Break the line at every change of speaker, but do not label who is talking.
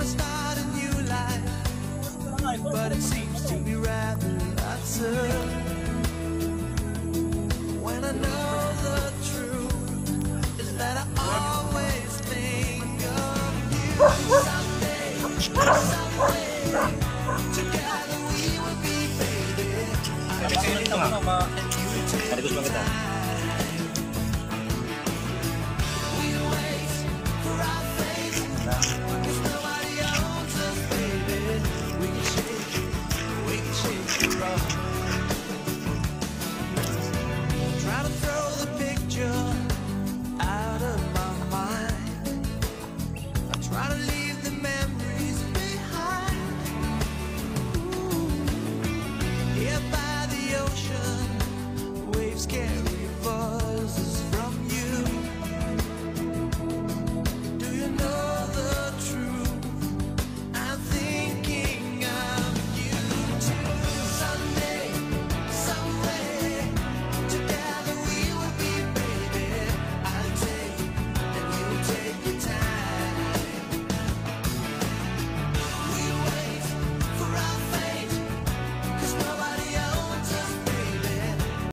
wanna start a new life, but it seems to be rather absurd. When I know the truth is that I always think of you. Someday, together we will be, baby. And you take time. We'll wait for our fate, 'cause nobody owns us, baby. We can shake it rough. Try to throw the picture out of my mind. I try to leave the memories behind. Ooh. Here by the ocean, waves carry